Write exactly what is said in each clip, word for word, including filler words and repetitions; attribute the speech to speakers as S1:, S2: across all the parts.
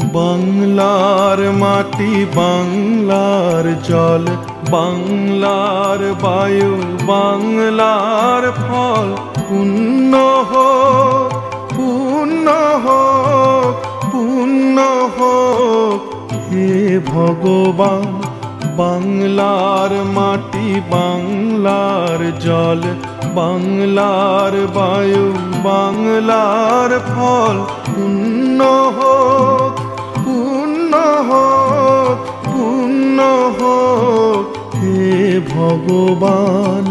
S1: বাংলার মাটি বাংলার জল বাংলার বায়ু বাংলার ফল পুণ্য হোক পুণ্য হোক পুণ্য হোক হে ভগবান। বাংলার মাটি বাংলার জল বাংলার বায়ু বাংলার ফল পুণ্য হোক পুণ্য হোক পুণ্য হোক হে ভগবান।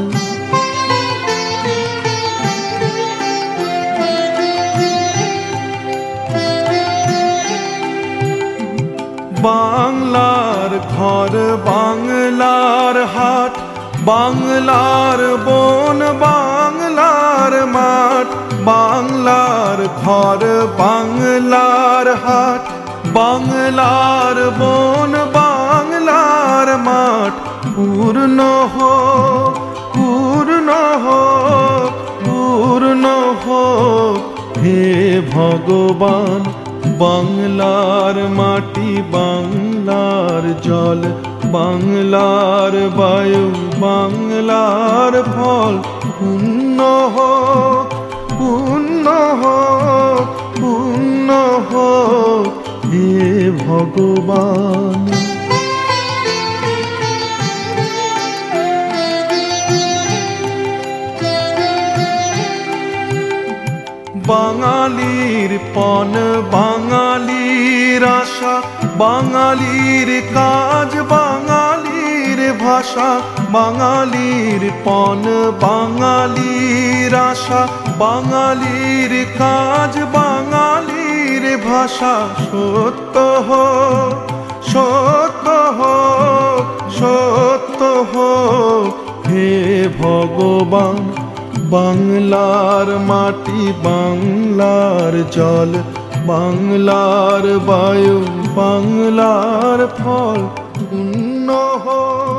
S1: বাংলার ঘর বাংলার হাট বাংলার বন বাংলার মাঠ বাংলার ঘর বাংলার হাট বাংলার বন বাংলার মাঠ পূর্ণ হোক পূর্ণ হোক পূর্ণ হোক হে ভগবান। বাংলার মাটি বাংলার জল বাংলার বায়ু বাংলার ফল পুণ্য হোক পুণ্য হোক পুণ্য হোক হে ভগবান। বাঙালির পণ বাঙালির আশা বাঙালির কাজ বাঙালির ভাষা বাঙালির পণ বাঙালির আশা বাঙালির কাজ বাঙালির ভাষা সত্য হোক সত্য হোক সত্য হোক হে ভগবান। বাংলার মাটি বাংলার জল বাংলার বায়ু বাংলার ফল পুণ্য হোক।